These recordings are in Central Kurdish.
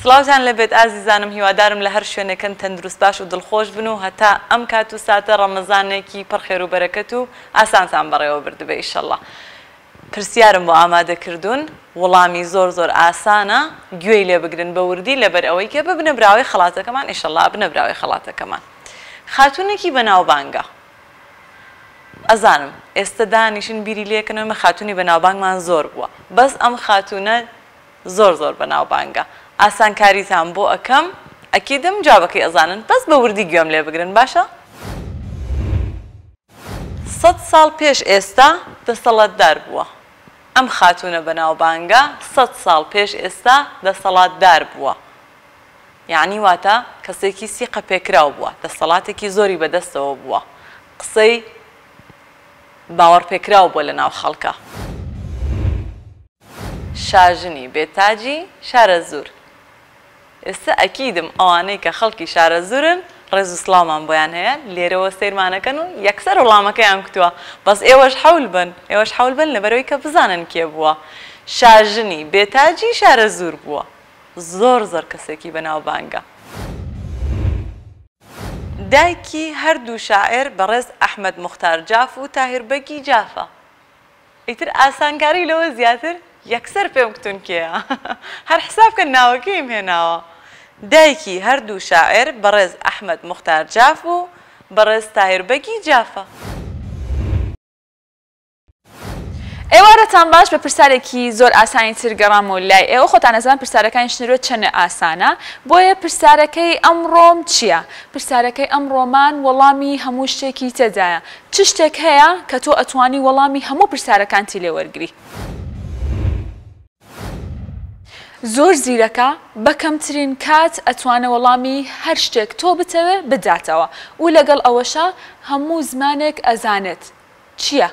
سڵاوتان لەبێت ئازیزانم، هیوادارم لە هەر شوێنەکەن تەندروست باش و دڵخۆش بن و هەتا ئەم کات و ساتە ڕەمەزانێکی پڕخێر و بەرەکەت و ئاسانتان بەڕێوە بردبێ ئیشەڵڵا. پرسیارم بۆ ئامادەکردوون، وەڵامی زۆر زۆر ئاسانە، گوێی لێ بگرن بە وردی لەبەر ئەوەی کە ببنە براوەی خەڵاتەکەمان ئیشەڵڵا بنە براوەی خەڵاتەکەمان. خاتوونێکی بەناوبانگە. ئەزانم ئێستا دانیشن بیری لێکەنەوە خاتوونی بەناوبانگمان زۆر بووە، بەس ئەم خاتوونە زۆر زۆر بەناوبانگە. ئاسانکاریتان بۆ ئەەکەم، ئەکیدم جوابەکەی ئەزانن، بەس بە وردی گوێم لێ بگرن باشە؟ 100 ساڵ پێش ئێستا دەسەڵاتدار بووە. ئەم خاتوونە بەناوبانگە 100 ساڵ پێش ئێستا دەسەڵاتدار بووە. یعنی واتە کەسێکی سیقە پێکراو بووە، دەسەڵاتێکی زۆری بەدەستەوە بووە، قسەی باوەڕ پێکراو بووە لە ناو خەڵکە. شاژنی بێتاجی شارە زوور. ئێستا ئەکیدم ئەوانەی کە خەڵکی شارە زورن ڕێز و سڵامان بۆیان هەیە، لێرەوە سەیرمانەکەن و یەکسەر وەڵامەکەیان کتووە، بەس ئێوەش حەول بن لەبەرەوەی کە بزانن کێ بووە. شاژنی بێتاجی شارە زوور بووە، زۆر زۆر کەسێکی بەناوبانگە. دایکی هەردوو شاعر بەڕێز ئەحمەد موختار جاف و تاهیر بەگی جافە. ئیتر ئاسانکاری لەوە زیاتر یەکسەر پێم کتون کێیە، هەر حساب کە ناوەکەیم هێناوە. دایکی هەردوو شاعر بەڕێز ئەحمەد موختار جاف و بەڕێز تاهیر بەگی جافە. ئێوارەتان باش، بە پرسیارێکی زۆر ئاسانی تر گەڕامەوە لای ئێوە. خۆتان ئەزانن پرسیارەکانی شنەرۆ چەنە ئاسانە، بۆیە پرسیارەکەی ئەمڕۆم چییە؟ پرسیارەکەی ئەمڕۆمان وەڵامی هەموو شتێکی تێدایە. چ شتێک هەیە کە تۆ ئەتوانی وەڵامی هەموو پرسیارەکانتی لێ وەرگری؟ زۆر زیرەکە، بە کەمترین کات ئەتوانە وەڵامی هەر شتێک تۆ بتەوێ بداتەوە و لەگەڵ ئەوەشە هەموو زمانێک ئەزانێت. چییە؟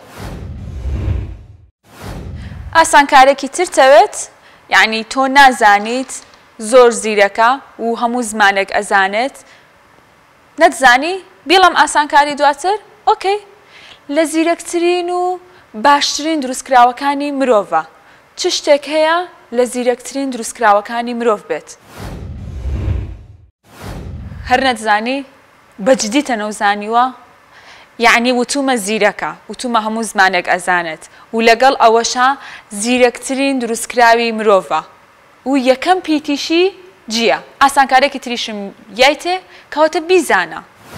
ئاسانکارێکی ترتەوێت، یعنی تۆ نازانیت، زۆر زیرەکە و هەموو زمانێک ئەزانێت، نەتزانی بیڵم ئاسانکاری دواتر؟ ئۆکەی. لە زیرەکترین و باشترین دروستکراوەکانی مرۆڤە. چ شتێک هەیە لە زیرەکترین دروستکراوەکانی مرۆڤ بێت؟ هەر نەتزانی بەجددی تەنەوزانیوە، یعنی وتومە زیرەکە، وتومە هەموو زمانێک ئەزانێت و لەگەڵ ئەوەشە زیرەکترین دروستکراوی مرۆڤە و یەکەم پیتیشی جیە. ئاسانکارێکی تریشم یایتێ کەواتە بیزانە.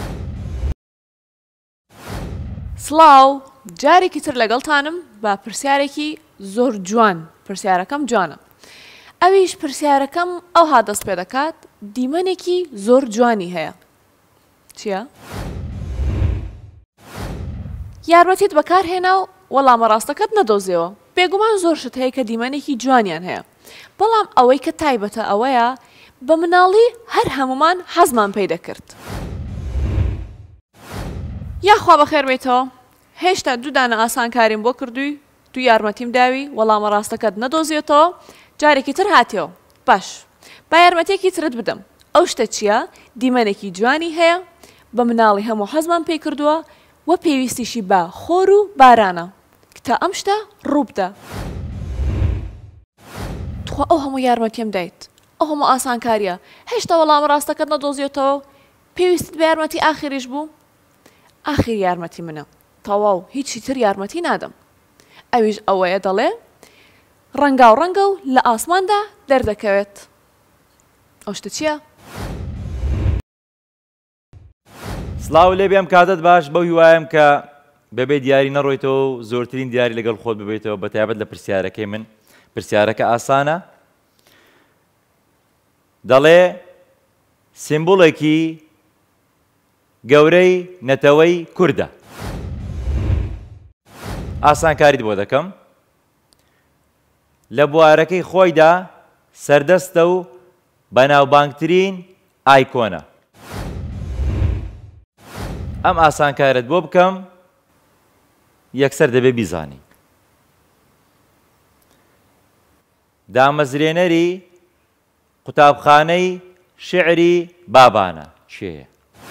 سڵاو، جارێکی تر لەگەڵتانم بە پرسیارێکی زۆر جوان. پرسیارەکەم جوانە. ئەویش پرسیارەکەم ئەوها دەست پێ دەکات، دیمەنێکی زۆر جوانی هەیە. چییە؟ یارمەتیت بەکارهێنا و وەڵامە ڕاستەکەت نەدۆزیەوە. بێگومان زۆر شت هەیە کە دیمەنێکی جوانیان هەیە، بەڵام ئەوەی کە تایبەتە ئەوەیە بە مناڵی هەر هەمومان حەزمان پێی دەکرد. یاخوا بەخێر بێتەوە، هێشتا دوودانە ئاسانکاریم بۆ کردووی، تو یارمەتیم داوی، وەڵامە ڕاستەکەت نەدۆزیێتەوە، جارێکی تر هاتیەوە. باش، با یارمەتێکی ترت بدەم. ئەو شتە چییە؟ دیمەنێکی جوانی هەیە، بە مناڵی هەموو حەزمان پێی کردووە و پێویستیشی بە خۆر و بارانە کە ئەم شتە ڕوو بدە. توخوا ئەو هەموو یارمەتیم دایت، ئەو هەموو ئاسانکاریە، هێشتا وەڵامە ڕاستەکەت نەدۆزیێتەوە، پێویستت بە یارمەتی ئاخریش بوو. ئاخر یارمەتی منە، تەواو هیچی تر یارمەتی نادەم. ئەویش ئەوەیە دەڵێ ڕەنگا و ڕەنگە و لە ئاسماندا دەردەکەوێت. ئەو شتە چییە؟ سڵاو لێ بێم کاتت باش، بەو هیوایم کە بەبێ دیاری نەڕۆیتەوە و زۆرترین دیاری لەگەڵ خۆت ببێتەوە، بەتایبەت لە پرسیارەکەی من. پرسیارەکە ئاسانە، دەڵێ سیمبوڵێکی گەورەی نەتەوەی کوردە. ئاسانکاریت بۆ دەکەم، لە بوارەکەی خۆیدا سەردەستە و بەناوبانگترین ئایکۆنە. ئەم ئاسانکارت بۆ بکەم، یەکسەر دەبێ بیزانی. دامەزرێنەری قوتابخانەی شعری بابانە چێە؟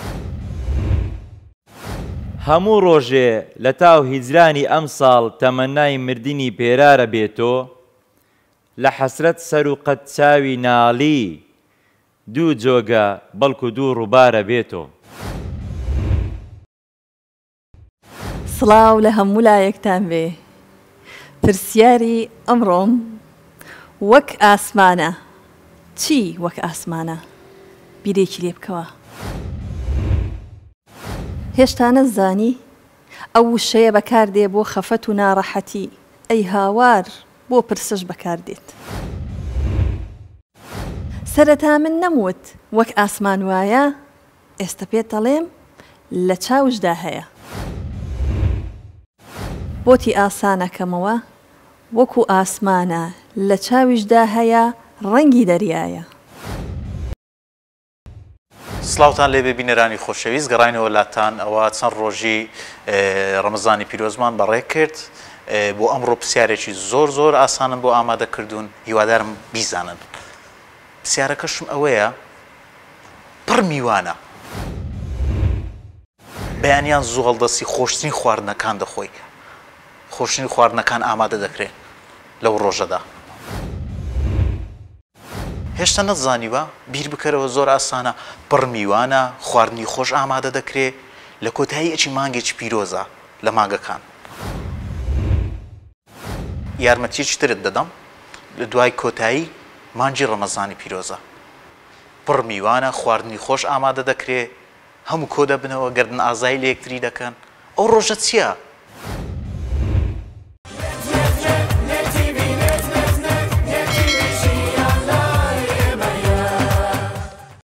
هەموو ڕۆژێ لە تاو هیجرانی ئەم ساڵ تەمەنای مردنی پێرارە بێتۆ، لە حەسرەت سەر و قەت چاوی ناڵی دوو جۆگە بەڵکو دوو ڕووبارە بێتۆ. سڵاو لە هەموو لایەکتان بێ. پرسیاری ئەمڕۆم وەک ئاسمانە. چی وەک ئاسمانە؟ بیرێکی لێ بکەوە. هێشتا نەزانی ئەو وشەیە بەکاردێ بۆ خەفەت و ناڕەحەتی، ئەی هاوار بۆ پرسش بەکاردێت. سەرەتا من نەموت وەک ئاسمان وایە، ئێستا پێت دەڵێم لە چاوشدا هەیە. بۆتی ئاسانەکەمەوە وەکو ئاسمانە لە چاویشدا هەیە، ڕەنگی دەریایە. سڵاوتان لێ بێ بینەرانی خۆشەویست، گەڕاینەوە لاتان ئەوە چەند ڕۆژی ڕەمەزانی پیرۆزمان بەڕێ کرد. بۆ ئەمڕۆ پرسیارێکی زۆر ئاسانم بۆ ئامادەکردوون، هیوادارم بیزانن. پرسیارەکەشم ئەوەیە پڕ میوانە، بەیانیان زوو هەڵدەستی خۆشترین خواردنەکان دەخۆی، خۆشترین خواردنەکان ئامادە دەکرێت لەو ڕۆژەدا. هێشتا نەتزانیوە بیر بکەرەوە، زۆر ئاسانە، پڕ میوانە، خواردنی خۆش ئامادە دەکرێت لە کۆتایی ئەچی مانگێکی پیرۆزە لە مانگەکان. یارمەتیەکی ترت دەدەم لە دوای کۆتایی مانجی ڕەمەزانی پیرۆزە. پڕ میوانە، خواردنی خۆش ئامادە دەکرێت، هەموو کۆ دەبنەوە، گردن ئازایی لە یەکتری دەکەن. ئەو ڕۆژە چییە؟